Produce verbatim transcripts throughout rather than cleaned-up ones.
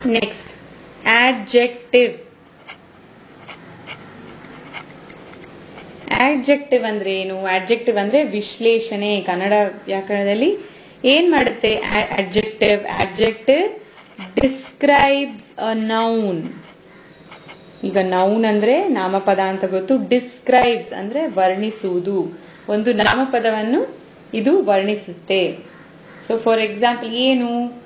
Next ಆಡ್ಜೆಕ್ಟಿವ್. ಆಡ್ಜೆಕ್ಟಿವ್ ಅಂದ್ರೆ ಏನು? ಆಡ್ಜೆಕ್ಟಿವ್ ಅಂದ್ರೆ ವಿಶ್ಲೇಷಣೆ. ಕನ್ನಡ ವ್ಯಾಕರಣದಲ್ಲಿ ಏನ್ ಮಾಡುತ್ತೆ adjective? Adjective describes a noun. ಈಗ ನೌನ್ ಅಂದ್ರೆ ನಾಮಪದ ಅಂತ ಗೊತ್ತು. ಡಿಸ್ಕ್ರೈಬ್ಸ್ ಅಂದ್ರೆ ವರ್ಣಿಸುವುದು. ಒಂದು ನಾಮಪದವನ್ನು ಇದು ವರ್ಣಿಸುತ್ತೆ. ಸೊ ಫಾರ್ ಎಕ್ಸಾಂಪಲ್ ಏನು?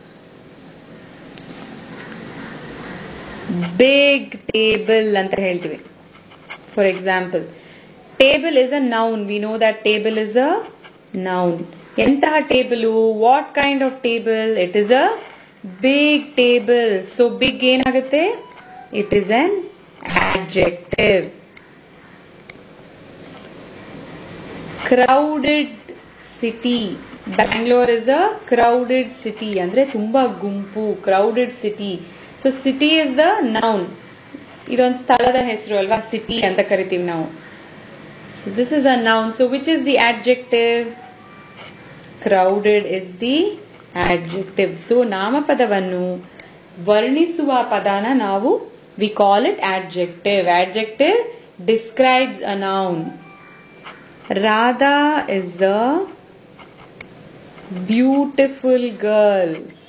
ಬಿಗ್ ಟೇಬಲ್ ಅಂತ ಹೇಳ್ತೀವಿ. For example table is a noun. We know that table is a noun. ಎಂತಹ table? What kind of table? It is a big table. So big ಏನಾಗುತ್ತೆ? It is an adjective. Crowded city. Bangalore is a crowded city. ಅಂದ್ರೆ ತುಂಬಾ ಗುಂಪು. Crowded city. So city is the noun. ಇದೊಂದು ಸ್ಥಳದ ಹೆಸರು ಅಲ್ವಾ? City ಅಂತ ಕರಿತೀವಿ ನಾವು. So this is a noun. So which is the adjective? Crowded is the adjective. So ನಾಮಪದವನ್ನು ವರ್ಣಿಸುವ ಪದನ ನಾವು we call it adjective. Adjective describes a noun. Radha is a beautiful girl.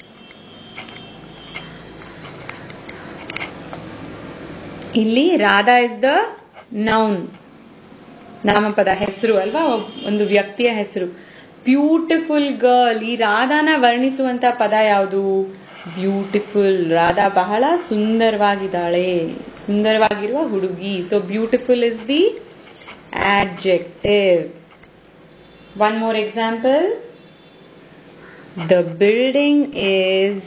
ಇಲ್ಲಿ ರಾಧಾ is the noun. ನಾಮಪದ ಹೆಸರು ಅಲ್ವಾ? ಒಂದು ವ್ಯಕ್ತಿಯ ಹೆಸರು. Beautiful girl. ಈ ರಾಧಾನ ವರ್ಣಿಸುವಂತ ಪದ ಯಾವುದು? ಬ್ಯೂಟಿಫುಲ್. ರಾಧಾ ಬಹಳ ಸುಂದರವಾಗಿದ್ದಾಳೆ. ಸುಂದರವಾಗಿರುವ ಹುಡುಗಿ. So beautiful is the adjective. One more example. The building is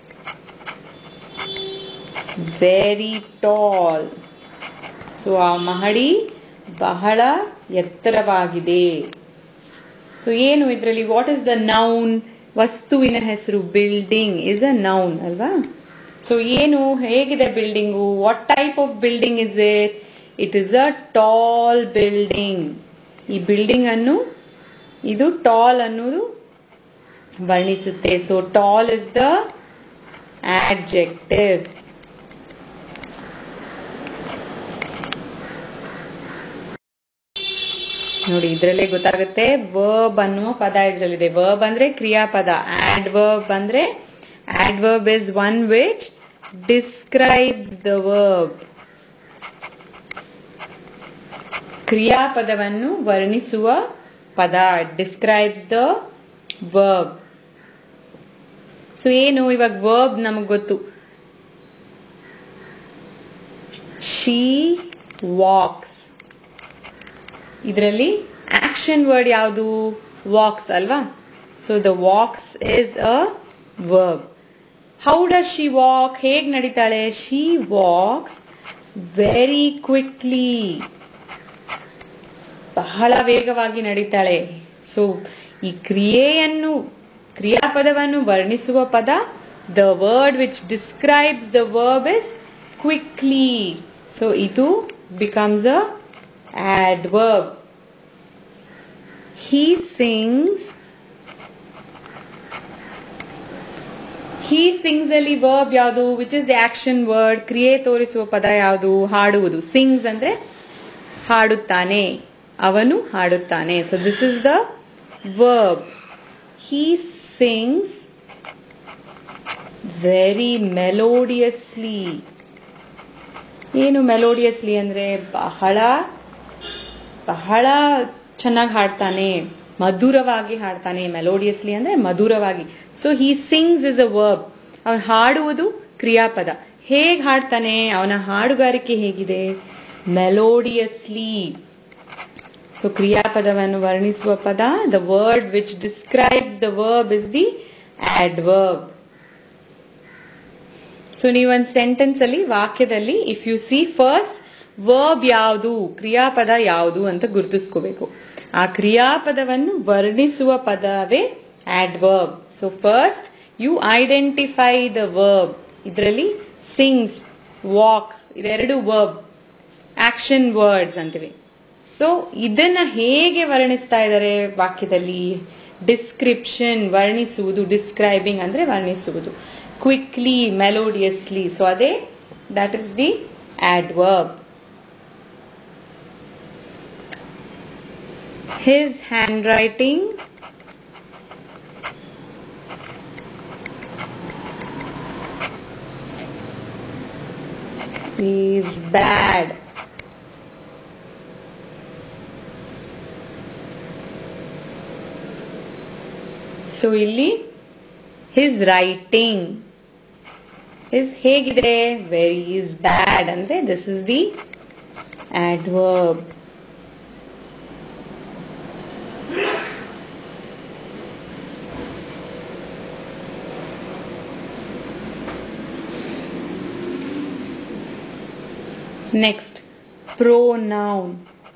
very tall. So ಆ ಮಹಡಿ ಬಹಳ ಎತ್ತರವಾಗಿದೆ. ಸೊ ಏನು ಇದರಲ್ಲಿ? What is the noun? ವಸ್ತುವಿನ ಹೆಸರು. ಬಿಲ್ಡಿಂಗ್ ಇಸ್ ಅ ನೌನ್ ಅಲ್ವಾ? ಸೊ ಏನು? ಹೇಗಿದೆ building? What type of building is it? It is a tall building. ಈ ಬಿಲ್ಡಿಂಗ್ ಅನ್ನು ಇದು ಟಾಲ್ ಅನ್ನೋದು ವರ್ಣಿಸುತ್ತೆ. So tall is the adjective. ನೋಡಿ ಇದರಲ್ಲೇ ಗೊತ್ತಾಗುತ್ತೆ ವರ್ಬ್ ಅನ್ನುವ ಪದ ಇದರಲ್ಲಿದೆ. ವರ್ಬ್ ಅಂದ್ರೆ ಕ್ರಿಯಾಪದ. adverb ಅಂದ್ರೆ adverb is one which describes the verb. ಕ್ರಿಯಾಪದವನ್ನು ವರ್ಣಿಸುವ ಪದ. describes the verb. ಸೊ ಏನು ಇವಾಗ ವರ್ಬ್ ನಮಗೆ ಗೊತ್ತು. she walks. ಇದರಲ್ಲಿ ಆಕ್ಷನ್ ವರ್ಡ್ ಯಾವುದು? ವಾಕ್ಸ್ ಅಲ್ವಾ? So the walks is a verb. How does she walk? ಹೇಗೆ ನಡೀತಾಳೆ? She walks very quickly. ಬಹಳ ವೇಗವಾಗಿ ನಡೀತಾಳೆ. ಸೊ ಈ ಕ್ರಿಯೆಯನ್ನು ಕ್ರಿಯಾಪದವನ್ನು ವರ್ಣಿಸುವ ಪದ the word which describes the verb is quickly. So ಇದು becomes a adverb. He sings. He sings ಅಲ್ಲಿ verb ಯಾವುದು? which is the action word. ಕ್ರಿಯೆ ತೋರಿಸುವ ಪದ ಯಾವುದು? ಹಾಡುವುದು. sings ಅಂದ್ರೆ ಹಾಡುತ್ತಾನೆ. ಅವನು ಹಾಡುತ್ತಾನೆ. so this is the verb. He sings very melodiously. ಏನು ಮೆಲೋಡಿಯಸ್ಲಿ ಅಂದ್ರೆ ಬಹಳ ಬಹಳ ಚೆನ್ನಾಗಿ ಹಾಡ್ತಾನೆ, ಮಧುರವಾಗಿ ಹಾಡ್ತಾನೆ. ಮೆಲೋಡಿಯಸ್ಲಿ ಅಂದ್ರೆ ಮಧುರವಾಗಿ. So he sings is a verb. ಅವನು ಹಾಡುವುದು ಕ್ರಿಯಾಪದ. ಹೇಗೆ ಹಾಡ್ತಾನೆ? ಅವನ ಹಾಡುಗಾರಿಕೆ ಹೇಗಿದೆ? ಮೆಲೋಡಿಯಸ್ಲಿ. ಸೊ ಕ್ರಿಯಾಪದವನ್ನು ವರ್ಣಿಸುವ ಪದ the word which describes the verb is the adverb. So ನೀವೊಂದು ಸೆಂಟೆನ್ಸ್ ಅಲ್ಲಿ ವಾಕ್ಯದಲ್ಲಿ if you see first verb ಯಾವುದು, ಕ್ರಿಯಾಪದ ಯಾವುದು ಅಂತ ಗುರುತಿಸ್ಕೋಬೇಕು. ಆ ಕ್ರಿಯಾಪದವನ್ನು ವರ್ಣಿಸುವ ಪದವೇ adverb. So first you identify the verb. ಇದರಲ್ಲಿ ಸಿಂಗ್ಸ್, ವಾಕ್ಸ್ ಇದೆರಡು ವರ್ಬ್, ಆಕ್ಷನ್ ವರ್ಡ್ಸ್ ಅಂತೀವಿ. ಸೊ ಇದನ್ನ ಹೇಗೆ ವರ್ಣಿಸ್ತಾ ಇದ್ದಾರೆ ವಾಕ್ಯದಲ್ಲಿ? ಡಿಸ್ಕ್ರಿಪ್ಷನ್, ವರ್ಣಿಸುವುದು. ಡಿಸ್ಕ್ರೈಬಿಂಗ್ ಅಂದ್ರೆ ವರ್ಣಿಸುವುದು. Quickly, melodiously. ಸೊ ಅದೇ that is the adverb. His handwriting is bad. So illi his writing is ಹೇಗಿದೆ, very is bad ಅಂದ್ರೆ this is the adverb. Next, pronoun.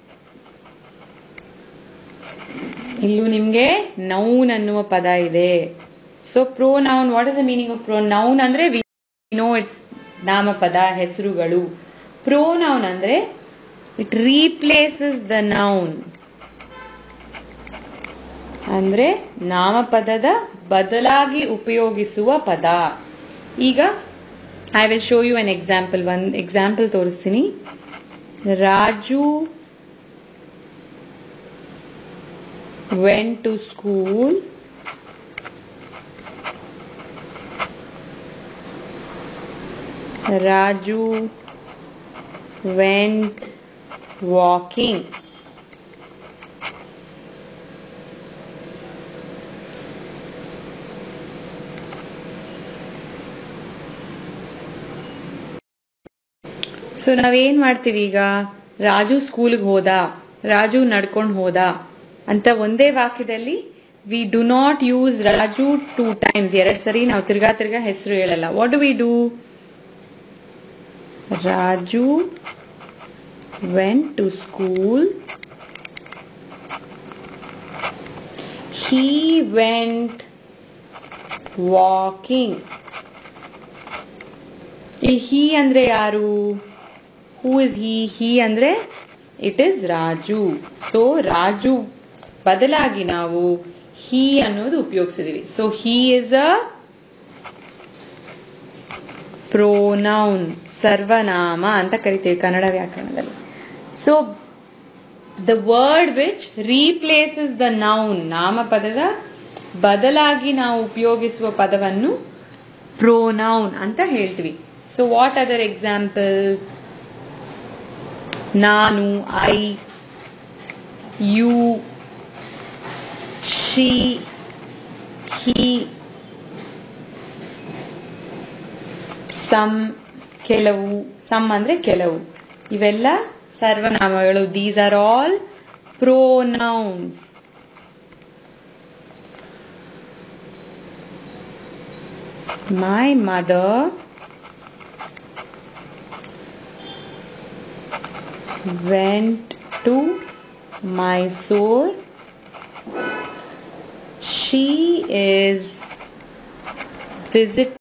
ಇಲ್ಲೂ ನಿಮಗೆ noun ಅನ್ನುವ ಪದ ಇದೆ. So pronoun, what is the meaning of pronoun? ಅಂದ್ರೆ we know it's ನಾಮಪದ, ಹೆಸರುಗಳು. Pronoun ಅಂದ್ರೆ it replaces the noun. ಅಂದ್ರೆ ನಾಮಪದದ ಬದಲಾಗಿ ಉಪಯೋಗಿಸುವ ಪದ. ಈಗ I will show you an example. One example ತೋರಿಸ್ತೀನಿ. Raju went to school Raju went walking. So ನಾವೇನ್ ಮಾಡ್ತೀವಿ ಈಗ, ರಾಜು ಸ್ಕೂಲ್ಗೆ ಹೋದ, ರಾಜು ನಡ್ಕೊಂಡು ಹೋದ ಅಂತ ಒಂದೇ ವಾಕ್ಯದಲ್ಲಿ we do not use Raju two times. ಎರಡು ಸರಿ ನಾವು ತಿರ್ಗಾ ತಿರ್ಗಾ ಹೆಸರು ಹೇಳಲ್ಲ. What do we do? Raju went to school, he went walking. ಈ ಹೀ ಅಂದ್ರೆ ಯಾರು? Who is he? ಹೀ ಅಂದ್ರೆ it is Raju. So Raju ಬದಲಾಗಿ ನಾವು ಹೀ ಅನ್ನೋದು ಉಪಯೋಗಿಸಿದೀವಿ. ಸೊ ಹೀ ಇಸ್ ಅ ಪ್ರೋನೌನ್, ಸರ್ವನಾಮ ಅಂತ ಕರಿತೀವಿ ಕನ್ನಡ ವ್ಯಾಕರಣದಲ್ಲಿ. So the word which replaces the noun, ನಾಮಪದದ ಬದಲಾಗಿ ನಾವು ಉಪಯೋಗಿಸುವ ಪದವನ್ನು ಪ್ರೋನೌನ್ ಅಂತ ಹೇಳ್ತೀವಿ. So what other example? ನಾನು, I, you, she, he, some, ಕೆಲವು. ಸಮ್ ಅಂದ್ರೆ ಕೆಲವು. ಇವೆಲ್ಲ ಸರ್ವನಾಮಗಳು. These are all pronouns. My mother went to Mysore. She is visit